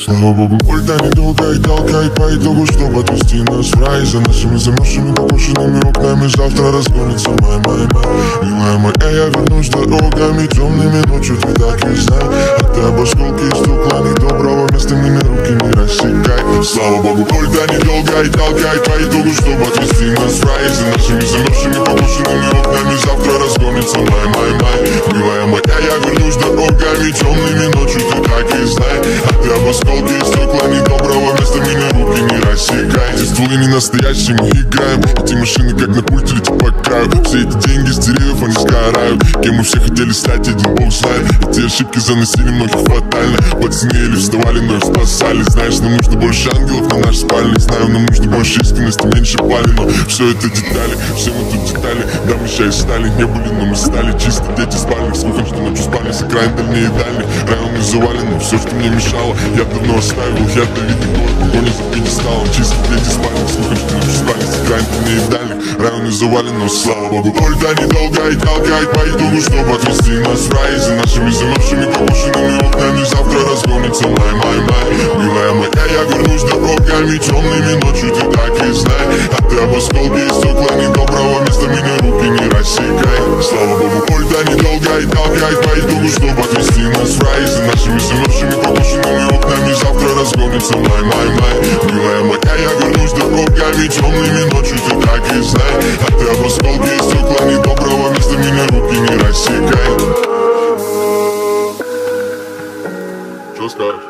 Слава богу, пульта недолго и толкай по итогу, чтобы отвести нас в рай. За нашими замерзшими покушенными окнами завтра разгонится май. Милая моя, я вернусь дорогами темными ночью, ты так и знай. А ты об осколке стекла недоброго места мими руки не рассекай. Слава богу, пульта недолго и толкай по итогу, чтобы отвести нас в рай. За нашими замерзшими покушенными окнами завтра разгонится май. Милая моя, я вернусь дорогами темными ночью, ты так и знай. А ты об осколке стекла недоброго места мими руки не рассекай. Эти стволы не настоящие, мы играем. Эти машины как на пульте летят по краю. Все эти деньги с деревьев, они сгорают. Кем мы все хотели стать, один бог знает. Эти ошибки заносили многих фатально. Подснели, вставали, но их спасали. Знаешь, нам нужно больше ангелов на наш спальник. Знаю, нам нужно больше искренности, меньше пали. Но все это детали, все мы тут детали. Да, мы сейчас стали, не были, но мы стали чисто дети спальник. Слухом, что ночью спали с окраин дальнее дальних. Районы завалены, все, что мне мешало, я давно оставил. Я давид город, погоня за пьедесталом. Чисто дети спальник. Слухом, что ночью спали с окраин дальнее дальних. Районы завалены, слава богу. Пульта недолго и толкай по итогу, чтобы отвести нас в рай. За нашими замерзшими покушенными окнами завтра разгонится май. Милая моя, я вернусь дорогами темными ночью, ты так и знай. А ты об осколке стекла недоброго места меня руки не рассекай. Слава богу, пульта недолго и толкай по итогу, чтобы отвести нас в рай. За нашими замерзшими покушенными окнами завтра разгонится май. Милая моя, я вернусь дорогами темными ночью, ты так и знай. А ты об осколке стекла недоброго места меня руки не рассекай. Что скажешь?